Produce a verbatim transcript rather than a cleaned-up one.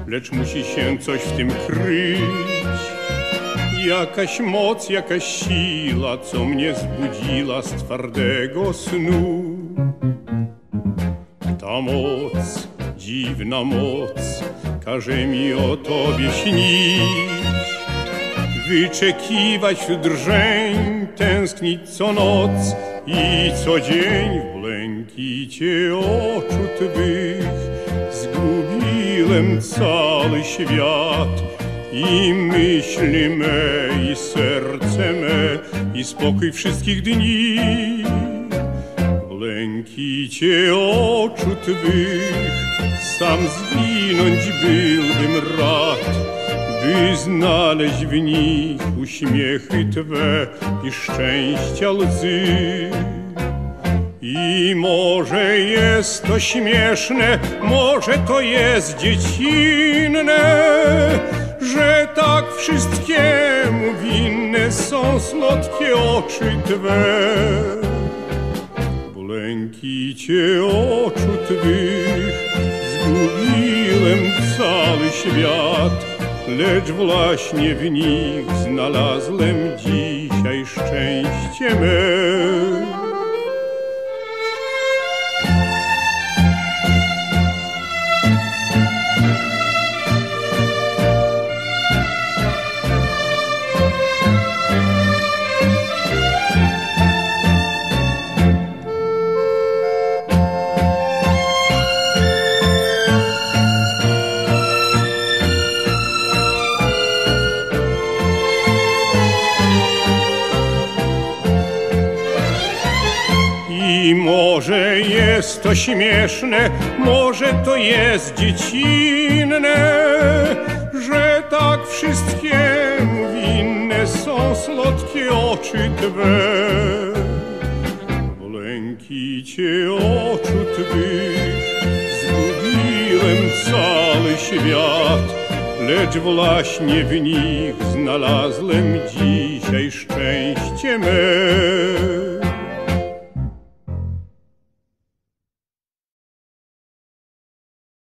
lecz musi się coś w tym kryć. Jakaś moc, jakaś siła, co mnie zbudziła z twardego snu. Ta moc, dziwna moc, każe mi o Tobie śnić, wyczekiwać wśród drżeń, tęsknić co noc i co dzień. W błękicie oczu Twych zgubiłem cały świat i myśli me, i serce me, i spokój wszystkich dni. W błękicie oczu Twych sam zwinąć byłbym rad, by znaleźć w nich uśmiechy Twe i szczęścia łzy. I może jest to śmieszne, może to jest dziecinne, że tak wszystkiemu winne są słodkie oczy Twe. W błękicie oczu Twych zgubiłem cały świat, lecz właśnie w nich znalazłem dzisiaj szczęście me. I może jest to śmieszne, może to jest dziecinne, że tak wszystkiemu winne są słodkie oczy Twe. W błękicie oczu Twych zgubiłem cały świat, lecz właśnie w nich znalazłem dzisiaj szczęście me.